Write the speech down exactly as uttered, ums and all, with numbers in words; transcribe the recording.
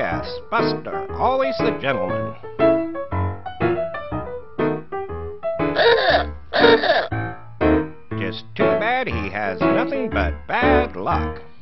yes, Buster, always the gentleman. Just too bad he has nothing but bad luck.